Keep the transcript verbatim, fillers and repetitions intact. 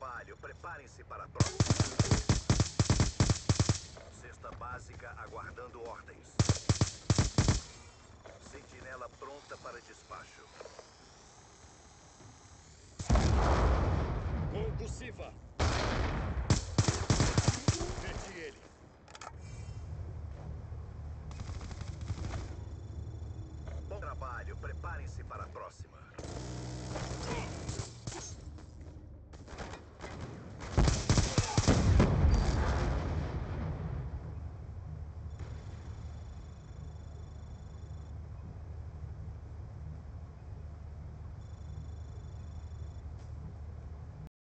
trabalho. Preparem-se para a próxima. Cesta básica aguardando ordens. Sentinela pronta para despacho. Gol do Siva.